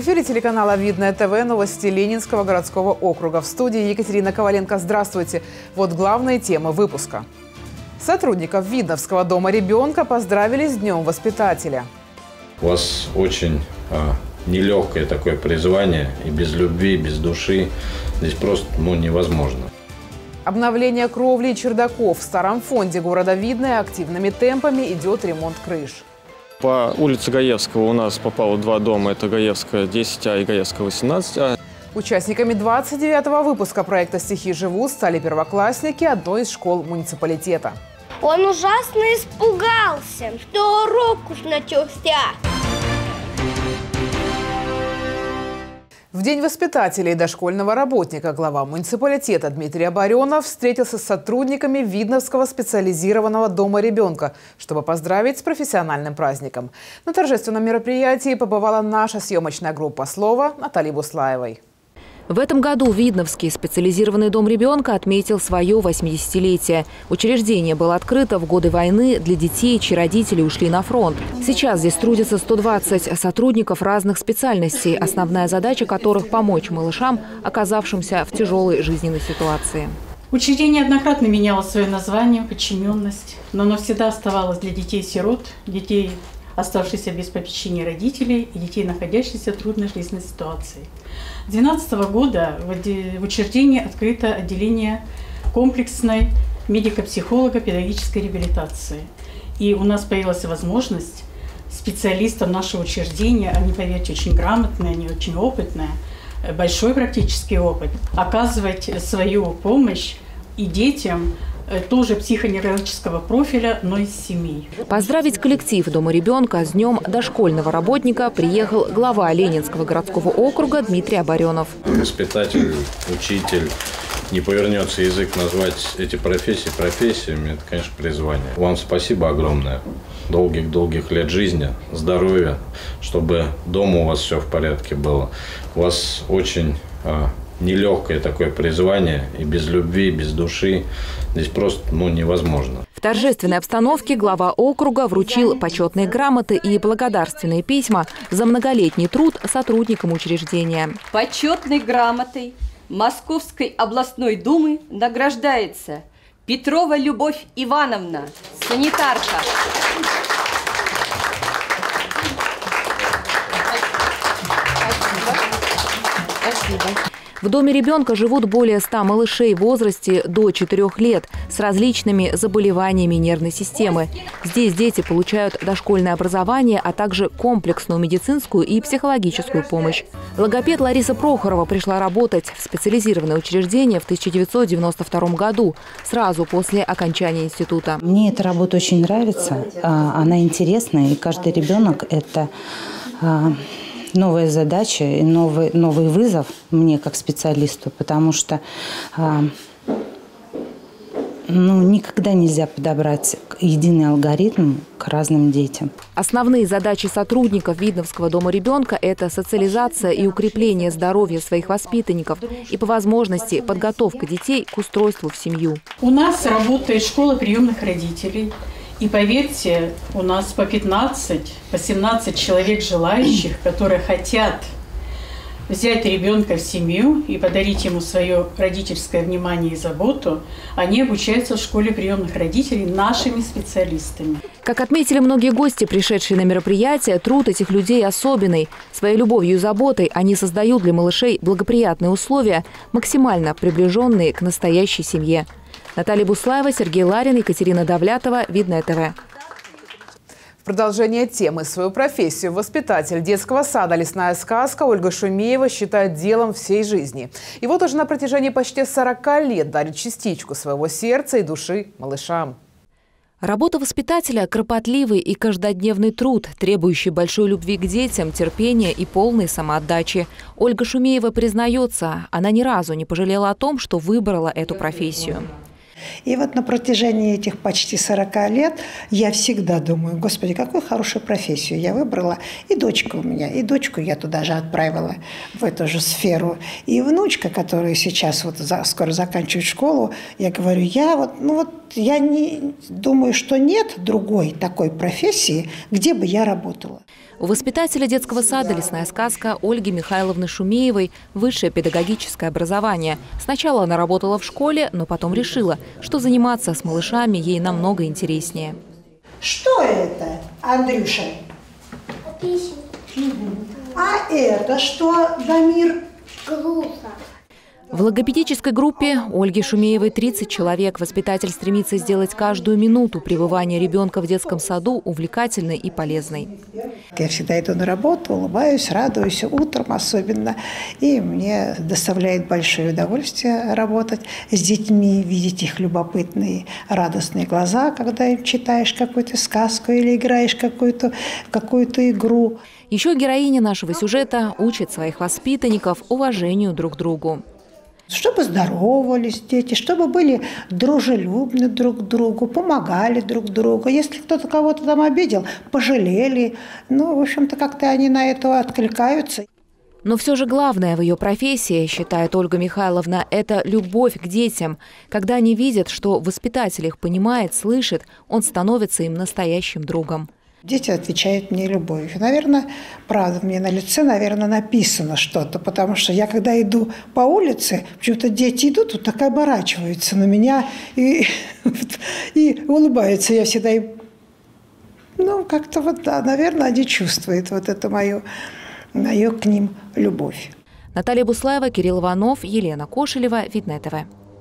эфире телеканала «Видное ТВ» новости Ленинского городского округа. В студии Екатерина Коваленко. Здравствуйте. Вот главные темы выпуска. Сотрудников Видновского дома ребенка поздравили с Днем воспитателя. У вас очень нелегкое такое призвание, и без любви, без души здесь просто невозможно. Обновление кровли и чердаков. В старом фонде города Видное активными темпами идет ремонт крыш. По улице Гаевского у нас попало два дома. Это Гаевская 10А и Гаевская 18А. Участниками 29-го выпуска проекта «Стихи живут» стали первоклассники одной из школ муниципалитета. Он ужасно испугался, что урок уж начался. В День воспитателей и дошкольного работника глава муниципалитета Дмитрий Оборенов встретился с сотрудниками Видновского специализированного дома ребенка, чтобы поздравить с профессиональным праздником. На торжественном мероприятии побывала наша съемочная группа «Слово» Натальи Буслаевой. В этом году Видновский специализированный дом ребенка отметил свое 80-летие. Учреждение было открыто в годы войны для детей, чьи родители ушли на фронт. Сейчас здесь трудятся 120 сотрудников разных специальностей, основная задача которых – помочь малышам, оказавшимся в тяжелой жизненной ситуации. Учреждение однократно меняло свое название, подчиненность, но оно всегда оставалось для детей-сирот, детей, оставшихся без попечения родителей и детей, находящихся в трудной жизненной ситуации. С 2012 года в учреждении открыто отделение комплексной медико-психолого-педагогической реабилитации. И у нас появилась возможность специалистам нашего учреждения, они, поверьте, очень грамотные, они очень опытные, большой практический опыт, оказывать свою помощь и детям, тоже психоневрологического профиля, но из семей. Поздравить коллектив Дома ребенка с Днем дошкольного работника приехал глава Ленинского городского округа Дмитрий Оборенов. Воспитатель, учитель, не повернется язык назвать эти профессии профессиями, это, конечно, призвание. Вам спасибо огромное. Долгих лет жизни, здоровья, чтобы дома у вас все в порядке было. У вас очень нелегкое такое призвание, и без любви, без души здесь просто невозможно. В торжественной обстановке глава округа вручил почетные грамоты и благодарственные письма за многолетний труд сотрудникам учреждения. Почетной грамотой Московской областной думы награждается Петрова Любовь Ивановна, санитарка. Спасибо. В доме ребенка живут более 100 малышей в возрасте до 4 лет с различными заболеваниями нервной системы. Здесь дети получают дошкольное образование, а также комплексную медицинскую и психологическую помощь. Логопед Лариса Прохорова пришла работать в специализированное учреждение в 1992 году, сразу после окончания института. Мне эта работа очень нравится, она интересная, и каждый ребенок – это новая задача и новый вызов мне как специалисту, потому что никогда нельзя подобрать единый алгоритм к разным детям. Основные задачи сотрудников Видновского дома ребенка – это социализация и укрепление здоровья своих воспитанников и, по возможности, подготовка детей к устройству в семью. У нас работает школа приемных родителей. И поверьте, у нас по 15, по 17 человек желающих, которые хотят взять ребенка в семью и подарить ему свое родительское внимание и заботу, они обучаются в школе приемных родителей нашими специалистами. Как отметили многие гости, пришедшие на мероприятие, труд этих людей особенный. Своей любовью и заботой они создают для малышей благоприятные условия, максимально приближенные к настоящей семье. Наталья Буслаева, Сергей Ларин, Екатерина Давлятова, Видное ТВ. В продолжение темы свою профессию воспитатель детского сада «Лесная сказка» Ольга Шумеева считает делом всей жизни. И вот уже на протяжении почти 40 лет дарит частичку своего сердца и души малышам. Работа воспитателя – кропотливый и каждодневный труд, требующий большой любви к детям, терпения и полной самоотдачи. Ольга Шумеева признается, она ни разу не пожалела о том, что выбрала эту профессию. И вот на протяжении этих почти 40 лет я всегда думаю: Господи, какую хорошую профессию я выбрала. И дочка у меня, и дочку я туда же отправила, в эту же сферу. И внучка, которая сейчас скоро заканчивает школу, я говорю, я не думаю, что нет другой такой профессии, где бы я работала. У воспитателя детского сада «Лесная сказка» Ольги Михайловны Шумеевой высшее педагогическое образование. Сначала она работала в школе, но потом решила, что заниматься с малышами ей намного интереснее. Что это, Андрюша? Песня. А это что, Дамир? Глухо. В логопедической группе Ольги Шумеевой 30 человек. Воспитатель стремится сделать каждую минуту пребывания ребенка в детском саду увлекательной и полезной. Я всегда иду на работу, улыбаюсь, радуюсь, утром особенно. И мне доставляет большое удовольствие работать с детьми, видеть их любопытные, радостные глаза, когда им читаешь какую-то сказку или играешь какую-то игру. Еще героиня нашего сюжета учит своих воспитанников уважению друг к другу. Чтобы здоровались дети, чтобы были дружелюбны друг к другу, помогали друг другу. Если кто-то кого-то там обидел, пожалели. Ну, в общем-то, как-то они на это откликаются. Но все же главное в ее профессии, считает Ольга Михайловна, это любовь к детям. Когда они видят, что воспитатель их понимает, слышит, он становится им настоящим другом. Дети отвечают мне любовью. Наверное, правда, мне на лице, наверное, написано что-то, потому что я, когда иду по улице, почему-то дети идут, вот так оборачиваются на меня и улыбаются. Я всегда им, как-то вот, да, наверное, они чувствуют вот эту мою к ним любовь. Наталья Буслаева, Кирилл Иванов, Елена Кошелева, Видное ТВ.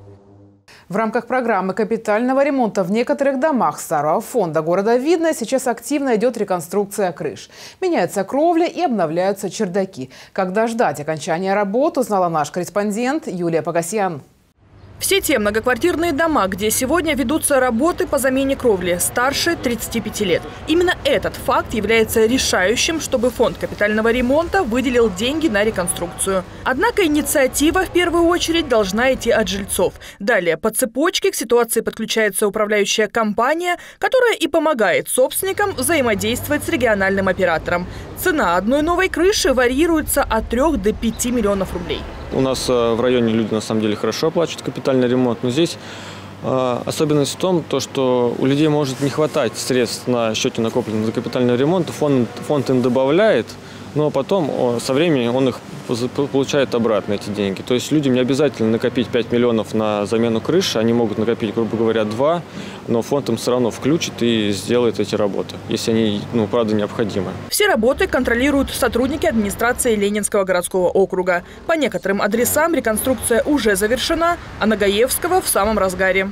В рамках программы капитального ремонта в некоторых домах Старого фонда города Видное сейчас активно идет реконструкция крыш. Меняется кровля и обновляются чердаки. Когда ждать окончания работ, узнала наш корреспондент Юлия Погосян. Все те многоквартирные дома, где сегодня ведутся работы по замене кровли, старше 35 лет. Именно этот факт является решающим, чтобы фонд капитального ремонта выделил деньги на реконструкцию. Однако инициатива в первую очередь должна идти от жильцов. Далее по цепочке к ситуации подключается управляющая компания, которая и помогает собственникам взаимодействовать с региональным оператором. Цена одной новой крыши варьируется от 3 до 5 миллионов рублей. У нас в районе люди на самом деле хорошо оплачивают капитальный ремонт, но здесь особенность в том, что у людей может не хватать средств на счете накопленных за капитальный ремонт, фонд им добавляет, но потом со временем он их получает обратно, эти деньги. То есть людям не обязательно накопить 5 миллионов на замену крыши, они могут накопить, грубо говоря, 2, но фонд им все равно включит и сделает эти работы, если они, правда, необходимы. Все работы контролируют сотрудники администрации Ленинского городского округа. По некоторым адресам реконструкция уже завершена, а на Гаевского в самом разгаре.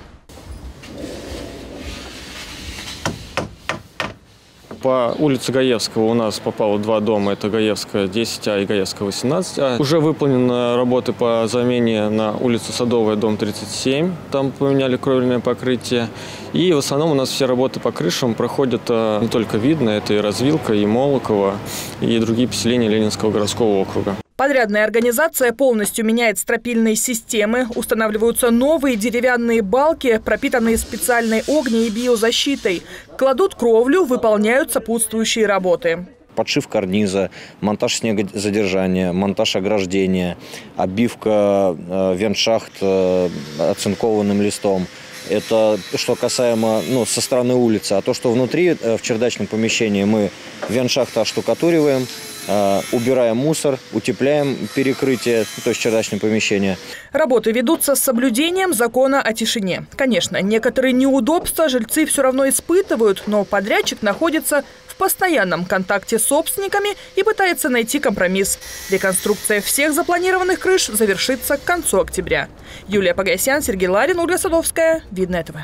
По улице Гаевского у нас попало 2 дома. Это Гаевская 10А и Гаевская 18А. Уже выполнены работы по замене на улицу Садовая, дом 37. Там поменяли кровельное покрытие. И в основном у нас все работы по крышам проходят не только Видное, это и Развилка, и Молоково, и другие поселения Ленинского городского округа. Подрядная организация полностью меняет стропильные системы, устанавливаются новые деревянные балки, пропитанные специальной огне- и биозащитой. Кладут кровлю, выполняют сопутствующие работы. Подшив карниза, монтаж снегозадержания, монтаж ограждения, обивка вентшахт оцинкованным листом. Это что касаемо со стороны улицы. А то, что внутри, в чердачном помещении, мы вентшахты оштукатуриваем, убираем мусор, утепляем перекрытие, то есть чердачное помещение. Работы ведутся с соблюдением закона о тишине. Конечно, некоторые неудобства жильцы все равно испытывают, но подрядчик находится в постоянном контакте с собственниками и пытается найти компромисс. Реконструкция всех запланированных крыш завершится к концу октября. Юлия Погосян, Сергей Ларин, Ольга Садовская. Видное ТВ.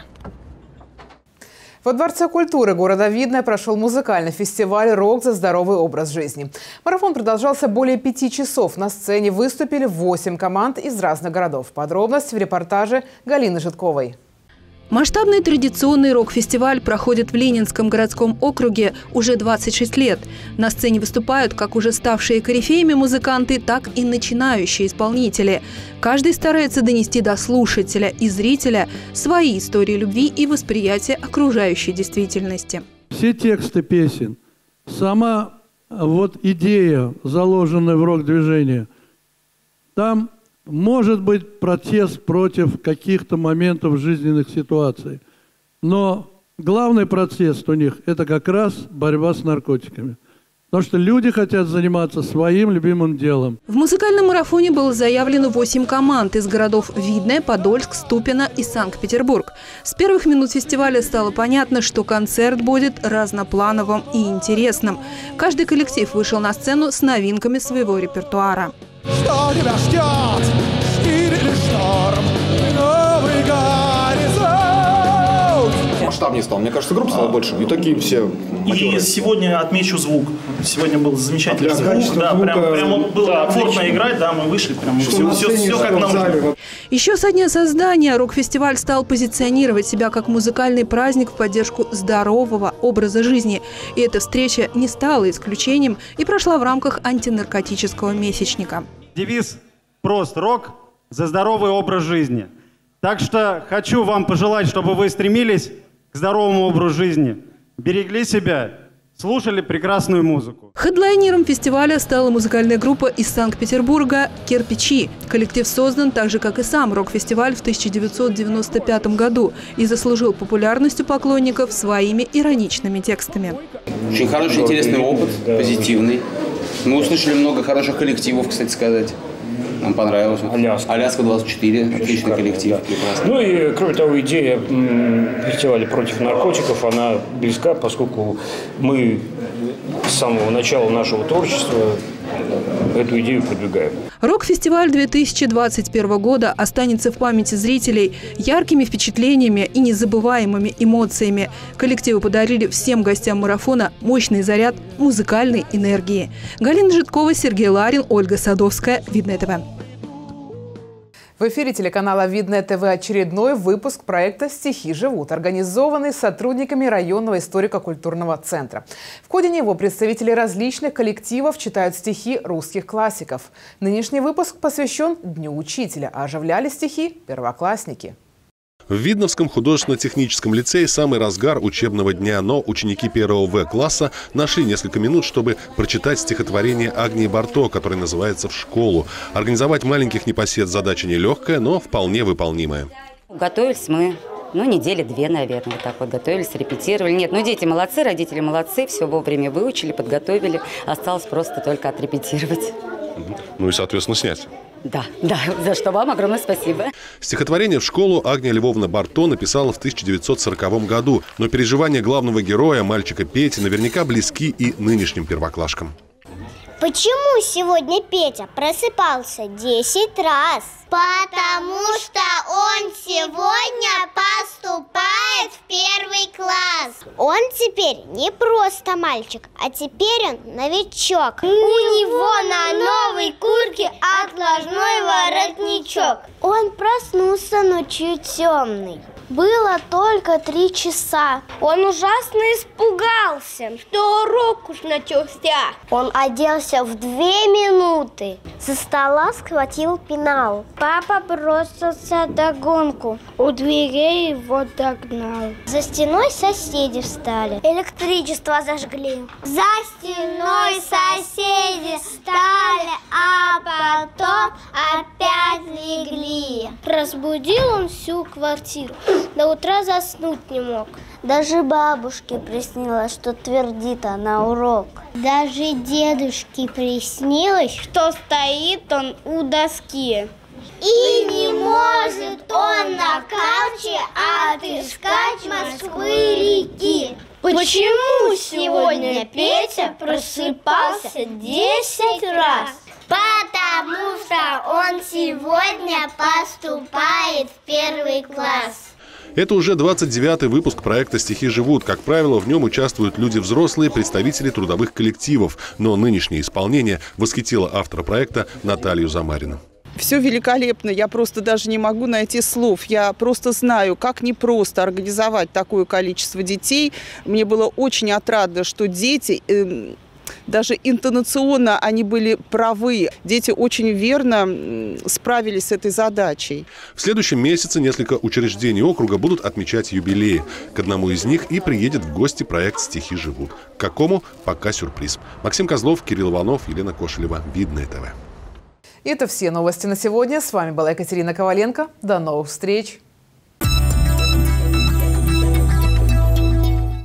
Во Дворце культуры города Видное прошел музыкальный фестиваль «Рок за здоровый образ жизни». Марафон продолжался более 5 часов. На сцене выступили 8 команд из разных городов. Подробности в репортаже Галины Житковой. Масштабный традиционный рок-фестиваль проходит в Ленинском городском округе уже 26 лет. На сцене выступают как уже ставшие корифеями музыканты, так и начинающие исполнители. Каждый старается донести до слушателя и зрителя свои истории любви и восприятия окружающей действительности. Все тексты песен, сама идея, заложенная в рок-движение, там может быть протест против каких-то моментов жизненных ситуаций. Но главный протест у них – это как раз борьба с наркотиками. Потому что люди хотят заниматься своим любимым делом. В музыкальном марафоне было заявлено 8 команд из городов Видное, Подольск, Ступино и Санкт-Петербург. С первых минут фестиваля стало понятно, что концерт будет разноплановым и интересным. Каждый коллектив вышел на сцену с новинками своего репертуара. Что тебя ждет? Штиль или шторм? Новый горизонт. Масштабнее стал. Мне кажется, группа стала больше. И такие все матерые. И сегодня отмечу звук. Сегодня был замечательный звук. Да, прям было комфортно играть. Да, мы вышли. Прям все как нам нужно. Еще со дня создания рок-фестиваль стал позиционировать себя как музыкальный праздник в поддержку здорового образа жизни. И эта встреча не стала исключением и прошла в рамках антинаркотического месячника. Девиз прост: рок за здоровый образ жизни. Так что хочу вам пожелать, чтобы вы стремились к здоровому образу жизни, берегли себя, слушали прекрасную музыку. Хедлайнером фестиваля стала музыкальная группа из Санкт-Петербурга «Кирпичи». Коллектив создан так же, как и сам рок-фестиваль в 1995 году и заслужил популярность у поклонников своими ироничными текстами. Очень хороший, интересный опыт, позитивный. Мы услышали много хороших коллективов, кстати сказать. Нам понравилось. Аляска 24, отличный коллектив. Ну и, кроме того, идея фестиваля против наркотиков, она близка, поскольку мы с самого начала нашего творчества эту идею продвигаем. Рок-фестиваль 2021 года останется в памяти зрителей яркими впечатлениями и незабываемыми эмоциями. Коллективы подарили всем гостям марафона мощный заряд музыкальной энергии. Галина Житкова, Сергей Ларин, Ольга Садовская. Видное ТВ. В эфире телеканала «Видное ТВ» очередной выпуск проекта «Стихи живут», организованный сотрудниками районного историко-культурного центра. В ходе него представители различных коллективов читают стихи русских классиков. Нынешний выпуск посвящен Дню учителя, а оживляли стихи первоклассники. В Видновском художественно-техническом лицее самый разгар учебного дня, но ученики 1 В-класса нашли несколько минут, чтобы прочитать стихотворение Агнии Барто, которое называется «В школу». Организовать маленьких непосед задача нелегкая, но вполне выполнимая. Готовились мы, недели 2, наверное, вот так вот готовились, репетировали. Нет, дети молодцы, родители молодцы, все вовремя выучили, подготовили. Осталось просто только отрепетировать. Ну и, соответственно, снять. Да, за что вам огромное спасибо. Стихотворение «В школу» Агния Львовна Барто написала в 1940 году. Но переживания главного героя, мальчика Пети, наверняка близки и нынешним первоклашкам. Почему сегодня Петя просыпался 10 раз? Потому что он сегодня поступает в 1 класс. Он теперь не просто мальчик, а теперь он новичок. У него на новой куртке отложной воротничок. Он проснулся ночью темный. Было только 3 часа. Он ужасно испугался, что урок уж начался. Он оделся в 2 минуты. Со стола схватил пенал. Папа бросился догонку. У дверей его догнал. За стеной соседи встали. Электричество зажгли. За стеной соседи встали, а потом опять легли. Разбудил он всю квартиру. До утра заснуть не мог. Даже бабушке приснилось, что твердит она урок. Даже дедушке приснилось, что стоит он у доски. И не может он на калче отыскать Москвы-реки. Почему сегодня Петя просыпался 10 раз? Потому что он сегодня поступает в 1 класс. Это уже 29-й выпуск проекта «Стихи живут». Как правило, в нем участвуют люди взрослые, представители трудовых коллективов. Но нынешнее исполнение восхитило автора проекта Наталью Замарину. Все великолепно, я просто даже не могу найти слов. Я просто знаю, как непросто организовать такое количество детей. Мне было очень отрадно, что дети... Даже интонационно они были правы. Дети очень верно справились с этой задачей. В следующем месяце несколько учреждений округа будут отмечать юбилеи. К одному из них и приедет в гости проект «Стихи живут». К какому? Пока сюрприз. Максим Козлов, Кирилл Иванов, Елена Кошелева. Видное ТВ. Это все новости на сегодня. С вами была Екатерина Коваленко. До новых встреч.